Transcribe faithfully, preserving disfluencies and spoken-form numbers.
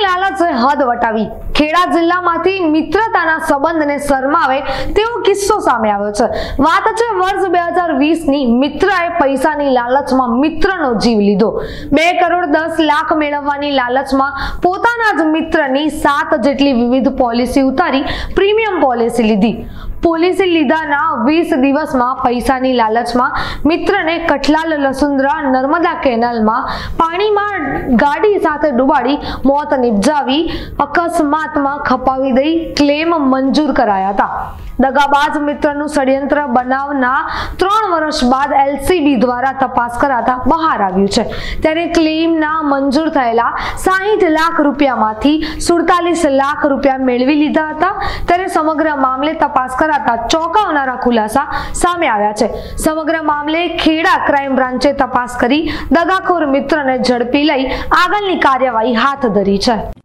લાલચે હદ વટાવી ખેડા જિલ્લામાંથી મિત્રતાના સંબંધને શરમાવે તેવો કિસ્સો સામે આવ્યો છે। વાત છે વર્ષ બે હજાર વીસ ની। મિત્રએ પૈસાની લાલચમાં મિત્રનો જીવ લીધો। બે કરોડ દસ લાખ મેળવવાની લાલચમાં પોતાના જ મિત્રની સાત જેટલી વિવિધ પોલિસી ઉતારી પ્રીમિયમ પોલિસી લીધી। પોલિસી લીધાના વીસ દિવસમાં પૈસાની લાલચમાં મિત્રને કઠલાલ લસુંદરા નર્મદા કેનાલમાં પાણીમાં ગાડી સાથે ડૂબાડી મોત નિપજાવી અકસ્માતમાં ખપાવી દઈ ક્લેમ મંજૂર કરાયા હતા। દગાબાજ મિત્રનું ષડયંત્ર બનાવના ત્રણ વર્ષ બાદ એલસીબી દ્વારા તપાસ કરાતા બહાર આવ્યું છે। ત્યારે ક્લેમના મંજૂર થયેલા સાહીઠ લાખ રૂપિયામાંથી સુડતાલીસ લાખ રૂપિયા મેળવી લીધા હતા। ત્યારે સમગ્ર મામલે તપાસ કરાતા ચોંકાવનારા ખુલાસા સામે આવ્યા છે। સમગ્ર મામલે ખેડા ક્રાઇમ બ્રાન્ચે તપાસ કરી દગાખોર મિત્રને ઝડપી લઈ આગળની કાર્યવાહી હાથ ધરી છે।